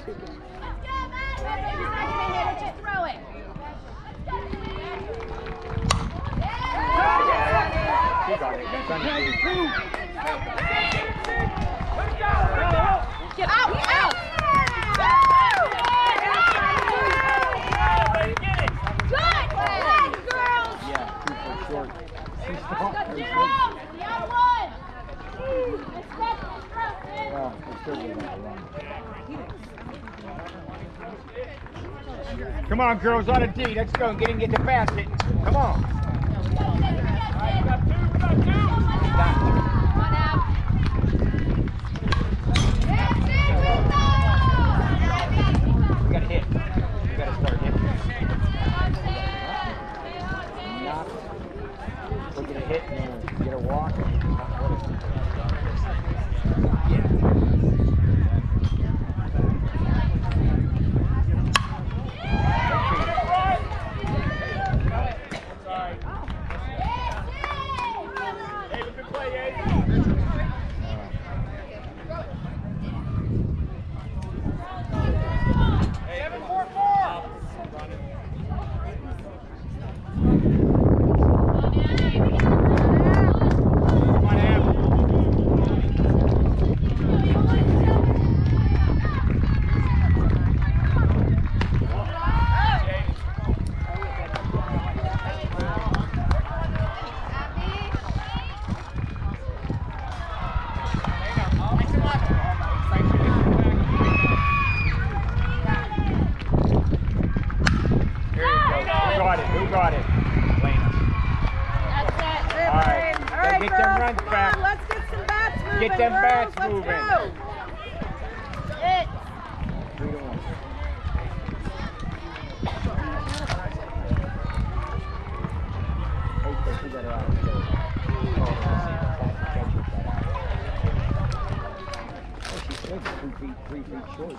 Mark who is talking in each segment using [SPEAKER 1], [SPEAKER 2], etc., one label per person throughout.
[SPEAKER 1] Just throw it. Get out! Out! Good! Girls!
[SPEAKER 2] Yeah, 2 foot short.
[SPEAKER 1] Get out! The other one!
[SPEAKER 2] Well, it's still going to run. Come on, girls, on a D. Let's go and get the basket. Come on.
[SPEAKER 1] We got two. One out.
[SPEAKER 2] We got to hit. We got to start hitting. Not. We're going to hit and get a walk. Who got it? Lena.
[SPEAKER 1] That's it.
[SPEAKER 2] All right. Get them runs back.
[SPEAKER 3] On, let's get some bats moving.
[SPEAKER 2] Get them bats
[SPEAKER 3] Let's
[SPEAKER 2] moving.
[SPEAKER 3] Go.
[SPEAKER 1] It.
[SPEAKER 2] 3 to 1. We got her out of the oh, she said 3 feet short.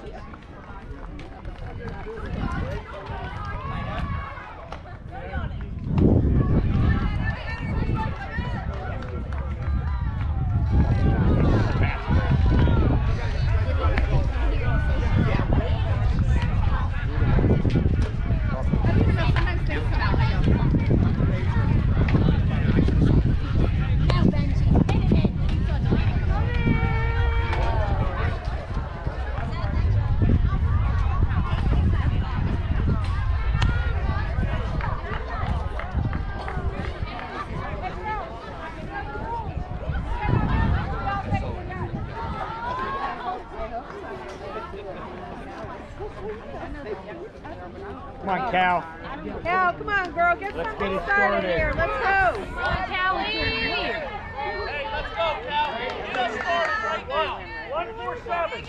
[SPEAKER 2] Come on, Cal.
[SPEAKER 3] Cal, come on, girl. Get
[SPEAKER 2] Let's
[SPEAKER 3] something
[SPEAKER 2] get it
[SPEAKER 3] started
[SPEAKER 2] started.
[SPEAKER 3] here. Let's go.
[SPEAKER 1] Come on, Callie.
[SPEAKER 4] Hey, let's go, Cal. Get us started right now. 147.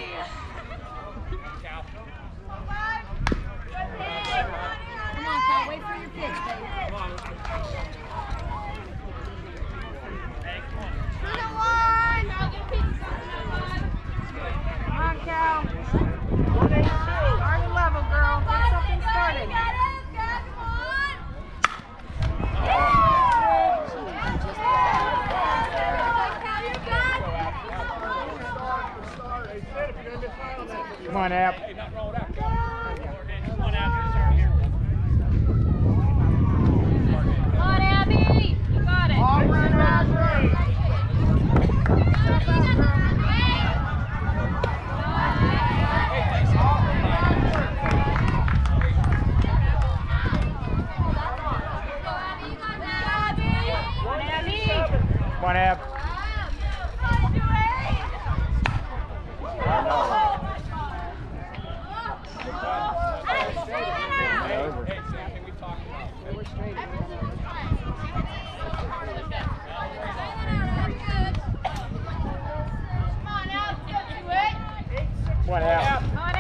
[SPEAKER 1] Come on, Cal. Wait for your kids, baby.
[SPEAKER 4] Come on. Hey, come on.
[SPEAKER 3] Come on, Cal. Start a level, girl. Get something started.
[SPEAKER 2] Come on, App.
[SPEAKER 4] Hey, not roll it out. Come on, Abby. Start here.
[SPEAKER 1] Come on, Abby. You got it.
[SPEAKER 3] All run out.
[SPEAKER 2] Come on, Ab.
[SPEAKER 4] Hey, same thing we talked about.
[SPEAKER 2] Come on, Ab.